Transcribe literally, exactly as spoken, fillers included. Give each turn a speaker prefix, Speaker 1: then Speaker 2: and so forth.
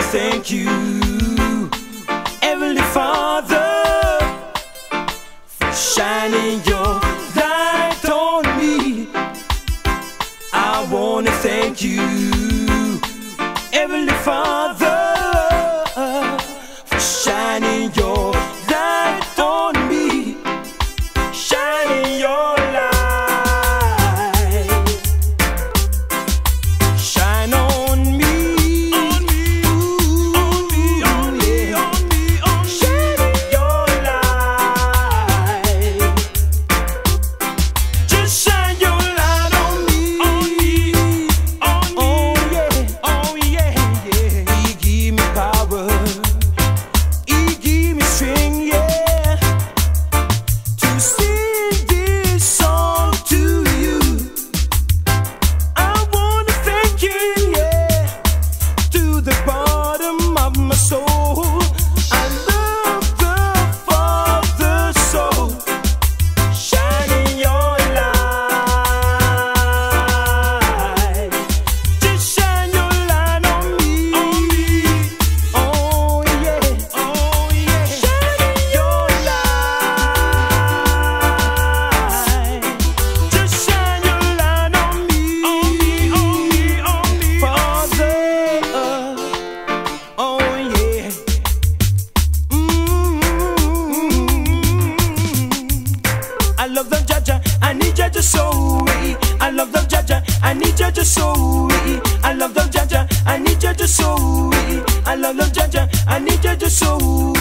Speaker 1: thank you, Heavenly Father, for shining your light on me. I wanna thank you, Heavenly Father, for shining your light on me, shining your light, shine on me, on me, on me, on me, on me, on me, shining your light, just shine your light on me, on me, on me, oh yeah, oh yeah, yeah. He give me power, He give me strength, yeah, to sing this song to you. I wanna thank you, yeah, to the bottom of my soul. I love the Father so, shining your light, just shine your light on me, on me, oh yeah, oh yeah, shining your light, just shine your light on me, on me, on me, on me, Father, oh yeah. Mm. I love the Jaja, I need Jaja so way. I love the Jaja, I need Jaja so way. I love the Jaja, I need Jaja so way. I love the Jaja, I need Jaja so